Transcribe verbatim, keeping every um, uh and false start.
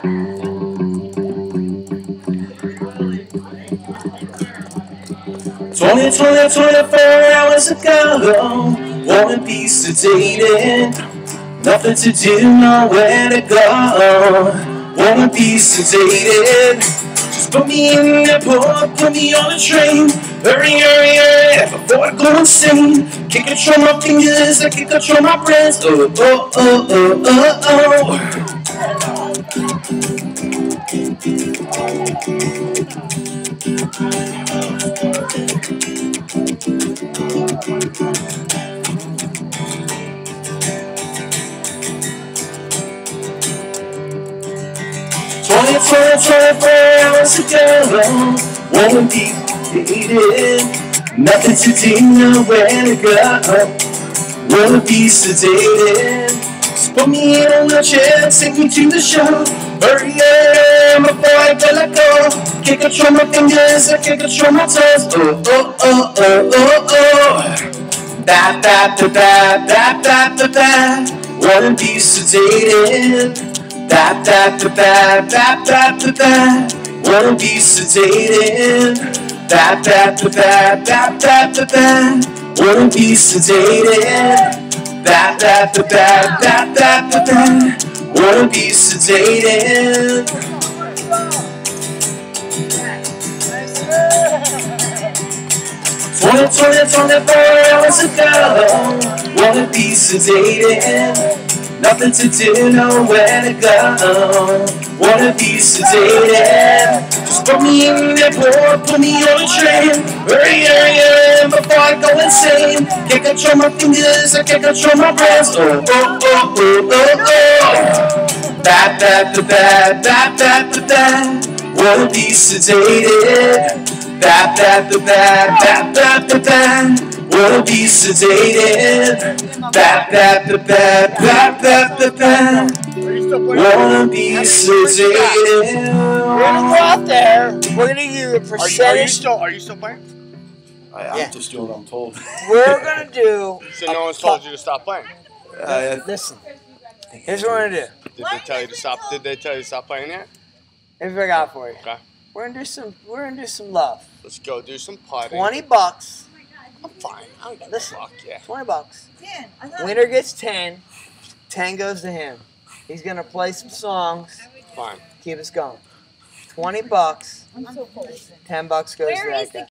Twenty, twenty, twenty-four hours ago, wanna be sedated, nothing to do, nowhere to go. Wanna be sedated, just put me in the airport, put me on a train. Hurry, hurry, hurry, before I go insane. Can't control my fingers, I can't control my breath. Oh, oh, oh, oh, oh, oh. Twenty, twenty, twenty-four hours ago, wanna be sedated, nothing to do, nowhere to go. Wanna be sedated, just put me in a wheelchair, take me to the show. Hurry up, before I gotta let go. Can't control my fingers, I can't control my toes. Oh, oh, oh, oh, oh, oh. Da, da, da, da, da, da, da, da. Wanna be sedated. Da, da, da, da, da, da, da, da. Wanna be sedated. Da, da, da, da, da, da, da, da. Wanna be sedated. Da, da, da, da, da, da, da, da. Wanna be sedated. Twenty, twenty, twenty-four hours ago, wanna be sedated, nothing to do, nowhere to go. Wanna be sedated, just put me in the airport, put me on a train. Hurry, hurry, hurry, before I go insane. Can't control my fingers, I can't control my breath. Oh, oh, oh, oh, oh, oh. Da, da, da, da, da, da, da, da. Wanna be sedated. Da, da, da, da, da, da, da, da. Wanna be sedated. Da, da, da, da, da, da, da, da. Wanna be sedated. We're gonna go out there. We're gonna do a percentage. Are you, are you still? Are you still playing? I, I'm Yeah. just doing what I'm told. We're gonna do. So no one's told you to stop playing. Uh, Listen. Here's what we're gonna do. Did they tell you to stop? Did they tell you to stop playing yet? Here's what I got for you. Okay. We're gonna do some. We're gonna do some love. Let's go do some putting. Twenty bucks. I'm fine. I don't give a Listen. fuck. Yeah. Twenty bucks. Ten. I thought Winner gets ten. Ten goes to him. He's gonna play some songs. Fine. Keep us going. Twenty bucks. I'm so full. Ten bucks goes Where to is that guy. the